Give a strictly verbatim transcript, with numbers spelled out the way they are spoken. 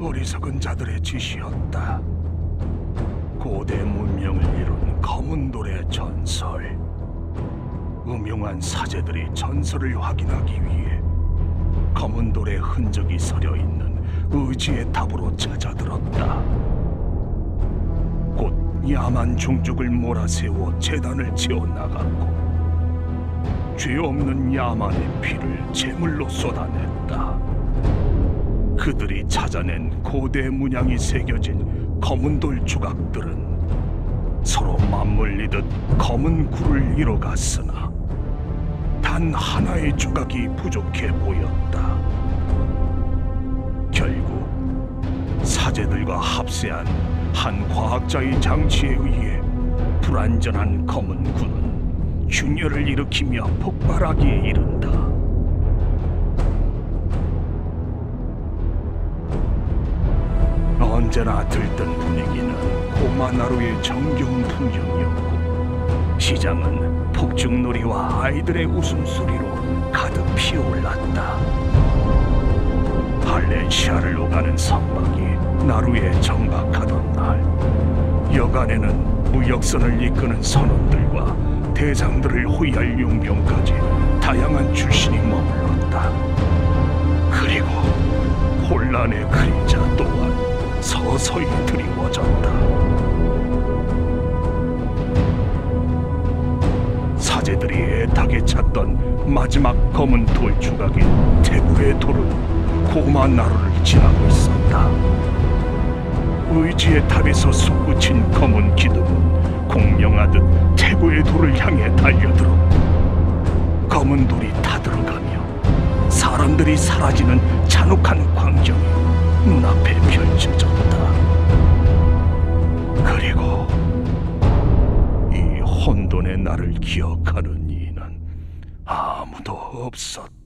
어리석은 자들의 짓이었다. 고대 문명을 이룬 검은 돌의 전설. 음흉한 사제들이 전설을 확인하기 위해 검은 돌에 흔적이 서려 있는 의지의 탑으로 찾아들었다. 곧 야만 종족을 몰아세워 재단을 지어나갔고 죄 없는 야만의 피를 제물로 쏟아냈다. 그들이 찾아낸 고대 문양이 새겨진 검은 돌 조각들은 서로 맞물리듯 검은 굴을 이뤄갔으나 단 하나의 조각이 부족해 보였다. 결국 사제들과 합세한 한 과학자의 장치에 의해 불완전한 검은 굴은 균열을 일으키며 폭발하기에 이른다. 언제나 들뜬 분위기는 고마나루의 정겨운 풍경이었고 시장은 폭죽놀이와 아이들의 웃음소리로 가득 피어올랐다. 할렌시아를 오가는 선박이 나루에 정박하던 날, 여간에는 무역선을 이끄는 선원들과 대장들을 호위할 용병까지 다양한 출신이 머물렀다. 그리고 혼란의 그림자 또한 서서히 드리워졌다. 사제들이 애타게 찾던 마지막 검은 돌 조각인 태구의 돌은 고마나루를 지나고 있었다. 의지의 탑에서 솟구친 검은 기둥은 공명하듯 태구의 돌을 향해 달려들었고 검은 돌이 타들어가며 사람들이 사라지는 잔혹한 광경이 눈앞에 펼쳐졌다. 그리고 이 혼돈의 날을 기억하는 이는 아무도 없었다.